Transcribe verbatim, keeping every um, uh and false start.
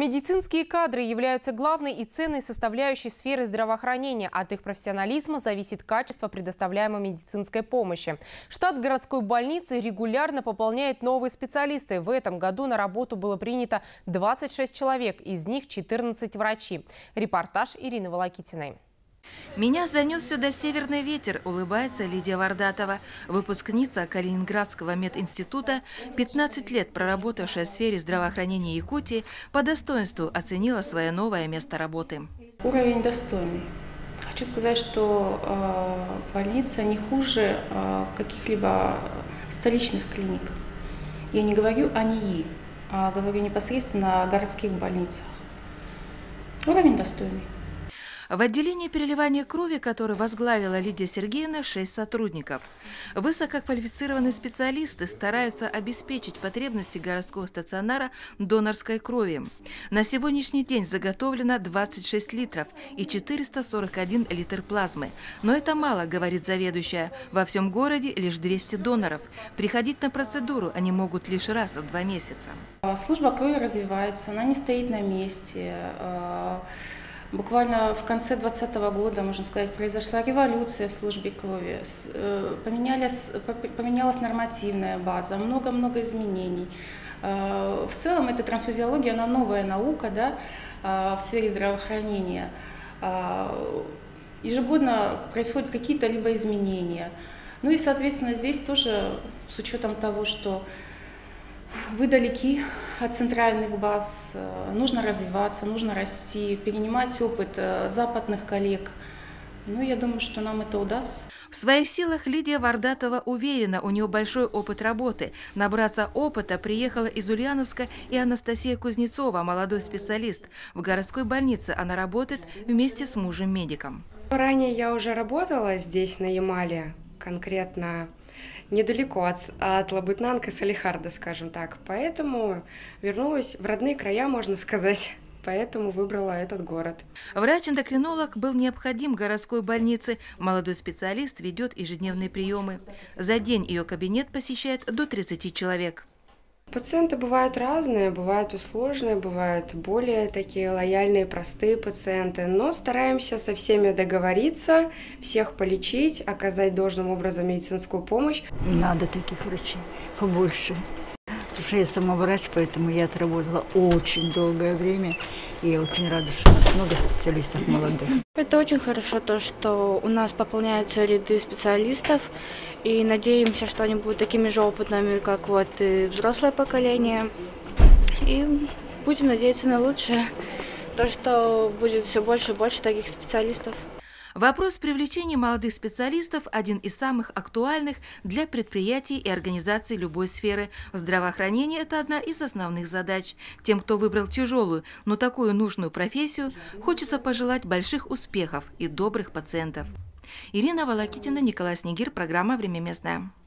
Медицинские кадры являются главной и ценной составляющей сферы здравоохранения. От их профессионализма зависит качество предоставляемой медицинской помощи. Штат городской больницы регулярно пополняет новые специалисты. В этом году на работу было принято двадцать шесть человек, из них четырнадцать врачи. Репортаж Ирины Волокитиной. Меня занес сюда северный ветер, улыбается Лидия Вардатова, выпускница Калининградского мединститута, пятнадцать лет проработавшая в сфере здравоохранения Якутии, по достоинству оценила свое новое место работы. Уровень достойный. Хочу сказать, что э, больница не хуже э, каких-либо столичных клиник. Я не говорю о НИИ, а говорю непосредственно о городских больницах. Уровень достойный. В отделении переливания крови, которое возглавила Лидия Сергеевна, шесть сотрудников. Высококвалифицированные специалисты стараются обеспечить потребности городского стационара донорской крови. На сегодняшний день заготовлено двадцать шесть литров и четыреста сорок один литр плазмы. Но это мало, говорит заведующая. Во всем городе лишь двести доноров. Приходить на процедуру они могут лишь раз в два месяца. Служба крови развивается, она не стоит на месте. Буквально в конце двадцатого года, можно сказать, произошла революция в службе крови, поменялась, поменялась нормативная база, много-много изменений. В целом, эта трансфузиология, она новая наука, да, в сфере здравоохранения. Ежегодно происходят какие-то либо изменения. Ну и, соответственно, здесь тоже, с учетом того, что вы далеки от центральных баз, нужно развиваться, нужно расти, перенимать опыт западных коллег. Ну, я думаю, что нам это удастся. В своих силах Лидия Вардатова уверена, у нее большой опыт работы. Набраться опыта приехала из Ульяновска и Анастасия Кузнецова, молодой специалист. В городской больнице она работает вместе с мужем-медиком. Ранее я уже работала здесь, на Ямале, конкретно недалеко от, от Лабытнанка, Салихарда, скажем так. Поэтому вернулась в родные края, можно сказать. Поэтому выбрала этот город. Врач-эндокринолог был необходим городской больнице. Молодой специалист ведет ежедневные приемы. За день ее кабинет посещает до тридцати человек. Пациенты бывают разные, бывают и сложные, бывают более такие лояльные, простые пациенты. Но стараемся со всеми договориться, всех полечить, оказать должным образом медицинскую помощь. И надо таких врачей побольше. Потому что я сама врач, поэтому я отработала очень долгое время. И я очень рада, что у нас много специалистов молодых. Это очень хорошо, то, что у нас пополняются ряды специалистов. И надеемся, что они будут такими же опытными, как вот и взрослое поколение. И будем надеяться на лучшее. То, что будет все больше и больше таких специалистов. Вопрос привлечения молодых специалистов – один из самых актуальных для предприятий и организаций любой сферы. Здравоохранение – это одна из основных задач. Тем, кто выбрал тяжелую, но такую нужную профессию, хочется пожелать больших успехов и добрых пациентов. Ирина Волокитина, Николай Снегир, программа «Время местное».